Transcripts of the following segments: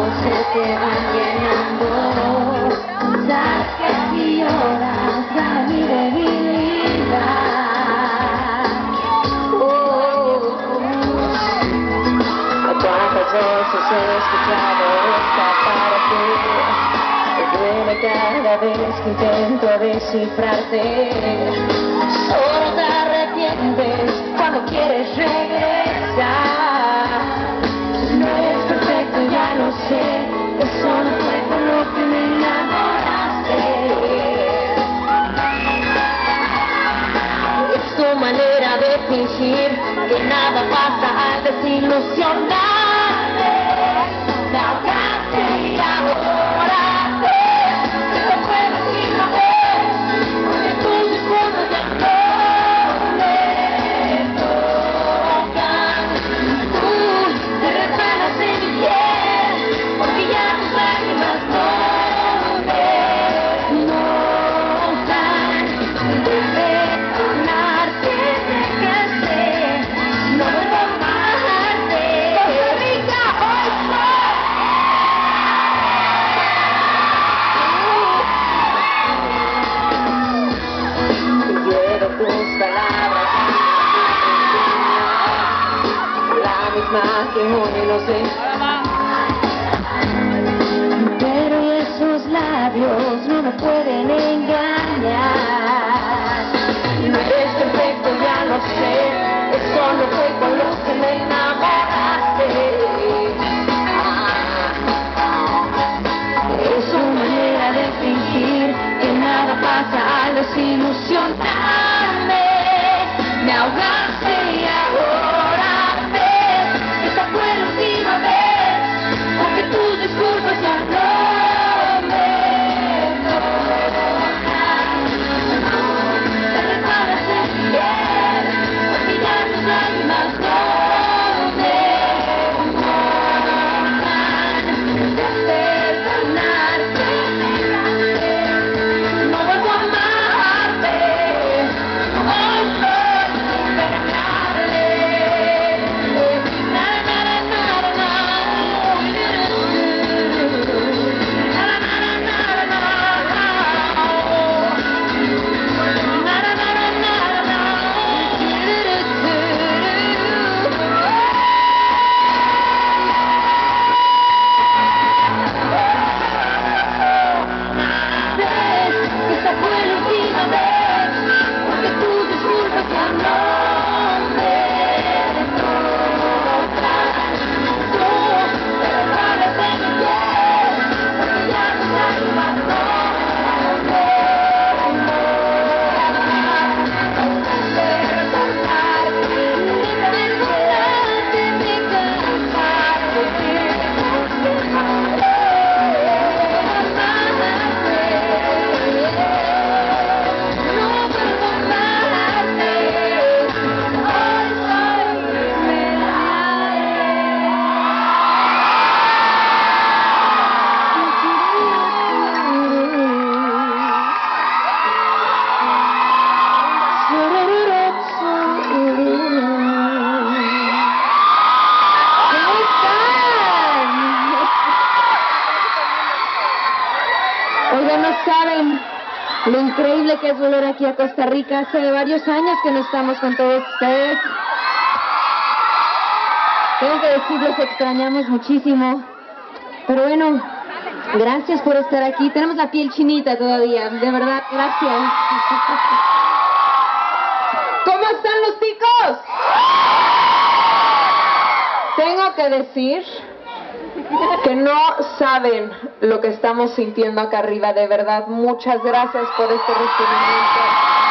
se te van llenando. Sabes que si lloras gana mi debilidad. ¿Cuántas veces he escuchado esta parte? Me duele cada vez que intento descifrarte. Solo te arrepientes cuando quieres regresar. No eres perfecto, ya lo sé. Eso no fue con lo que me enamoraste. Es tu manera de fingir que nada pasa al desilusionarte. Me ahogaste y ahora ves que no puedo sin amor, porque tus discursos ya no me tocan. Tú te resbalas en mi piel, porque ya tus lágrimas no me mojan. De perdonarte dejaste, no vuelvo a amarte. Costa Rica, hoy quiero tus palabras, la misma que un inocente. Pero esos labios no me pueden engañar. No eres perfecto, ya lo sé. Eso no fue con lo que me enamoraste. Es su manera de fingir que nada pasa al desilusionarme. Me ahogaste y ahora ves que esta fue la última vez, porque tus disculpas ya no me tocan. Te resbalas en mi piel, porque ya tus lágrimas no me mojan. De perdonarte no vuelvo a amarte. Hoy soy invernable. Na, na, na, na, na. Na, na, na, na, na. Na, na, na, na, na. Ves que esta fue la última vez, porque tus disculpas ya no me tocan. Tú te resbalas en mi piel, porque ya tus lágrimas no me mojan. Perdonarte, me cansarte. Oigan, no saben lo increíble que es volver aquí a Costa Rica. Hace varios años que no estamos con todos ustedes. Tengo que decirles que extrañamos muchísimo. Pero bueno, gracias por estar aquí. Tenemos la piel chinita todavía, de verdad, gracias. ¿Cómo están los ticos? Tengo que decir que no saben lo que estamos sintiendo acá arriba, de verdad. Muchas gracias por este recibimiento.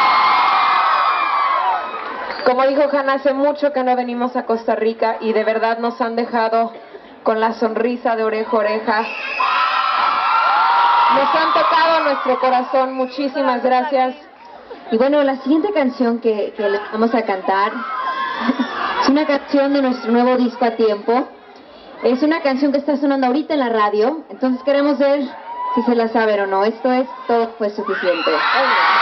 Como dijo Hanna, hace mucho que no venimos a Costa Rica y de verdad nos han dejado con la sonrisa de oreja a oreja. Nos han tocado nuestro corazón. Muchísimas gracias. Y bueno, la siguiente canción que les vamos a cantar es una canción de nuestro nuevo disco A Tiempo. Es una canción que está sonando ahorita en la radio, entonces queremos ver si se la saben o no. Esto es Todo Fue Suficiente.